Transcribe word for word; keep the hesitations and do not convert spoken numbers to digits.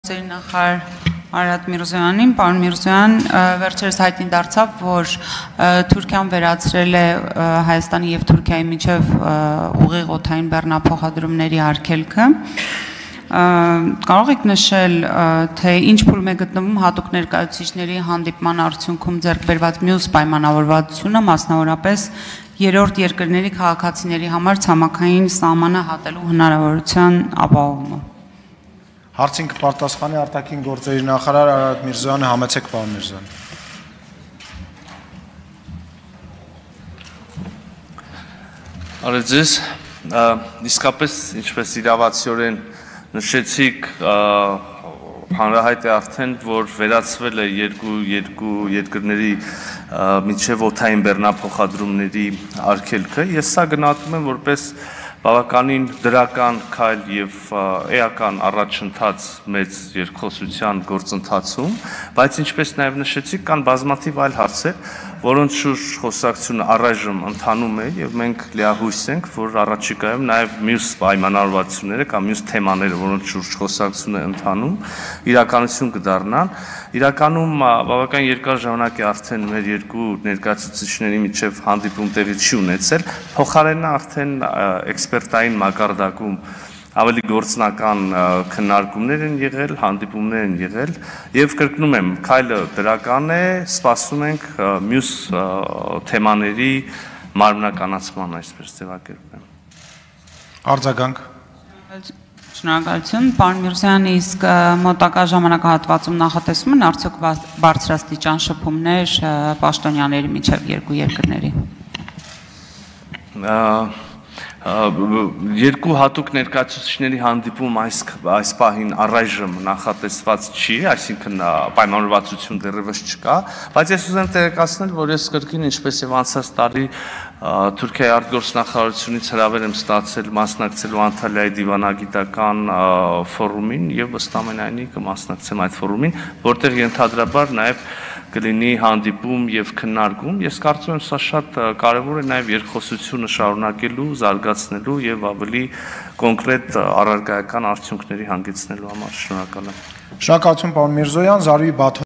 Նախար Արարատ Միրզոյանին, պարոն Միրզոյան, վերջերս հայտնի դարձավ, որ Թուրքիան վերացրել է Հայաստանի և Թուրքիայի միջև ուղիղ օդային բեռնափոխադրումների արգելքը։ Կարող եք նշել, թե ինչ փուլում է գտնվում հատուկ ներկայացուցիչների հանդիպման արդյունքում ձեռք բերված մյուս պայմանավորվածությունը, մասնավորապես երրորդ երկրների քաղաքացիների համար ցամաքային սահմանը հատելու հնարավորության ապահովումը։ Հարցին կպարտասխանի արտաքին գործերի նախարար Արարատ Միրզոյանը, համեցեք պարոն Միրզոյան։ Արեդ ձեզ, իսկապես ինչպես իրավացիորեն նշեցիք, հանրահայտ է արդեն, որ վերացվել է երկու երկու երկրների միջև օդային բեռնափոխադրումների արգելքը, ես սա գնահատում եմ որպես բավականին դրական քայլ եւ էական առաջընթաց մեծ երկխոսության գործընթացում, բայց ինչպես նաեւ նշեցիք, կան բազմաթիվ այլ հարցեր, որոնց շուրջ խոսակցությունը առայժմ ընթանում է եւ մենք լիահույս ենք, որ առաջիկայում նաեւ մյուս պայմանավորվածությունները կամ մյուս թեմաները, որոնց շուրջ խոսակցություն է ընթանում, իրականություն կդառնան։ Իրականում բավական երկար ժամանակ է արդեն մեր երկու ներկայացուցիչների միջև հանդիպում տեղի չի ունեցել, փոխարենն արդեն էքսպերտային մակարդակում ավելի գործնական քննարկումներ են եղել, հանդիպումներ են եղել եւ կրկնում եմ, քայլը դրական է, սպասում ենք մյուս թեմաների մարմնականացման, այսպես ձևակերպեմ։ Արձագանք։ Շնորհակալություն, պարոն Միրզոյան, իսկ մոտակա ժամանակահատվածում նախատեսում են արդյոք բարձրաստիճան շփումներ պաշտոնյաների միջև երկու երկրների։ Երկու հատուկ ներկայացուցիչների հանդիպում այս այս պահին առայժմ նախատեսված չի, այսինքն պայմանավորվածություն դեռևս չկա, բայց ես ուզեմ տեղեկացնել, որ ես կրկին ինչպես եւ անցած տարի Թուրքիայի արտգործնախարարությունից հրավեր եմ ստացել մասնակցելու Անտալիայի դիվանագիտական ֆորումին եւ ըստ ամենայնի կմասնակցեմ այդ ֆորումին, որտեղ ենթադրաբար նաեւ կլինի հանդիպում եւ քննարկում։ Ես կարծում եմ սա շատ կարեւոր է նաեւ երկխոսությունը շարունակելու, զարգացնելու եւ ավելի կոնկրետ առարկայական արդյունքների հանգեցնելու համար։ Շնորհակալ եմ։ Շնորհակալություն պարոն Միրզոյան, Զարուհի Բաթ